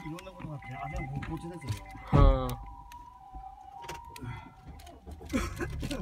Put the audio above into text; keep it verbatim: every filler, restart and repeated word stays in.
いろんなことがあって、あ、でもこっちですよ。 はあ。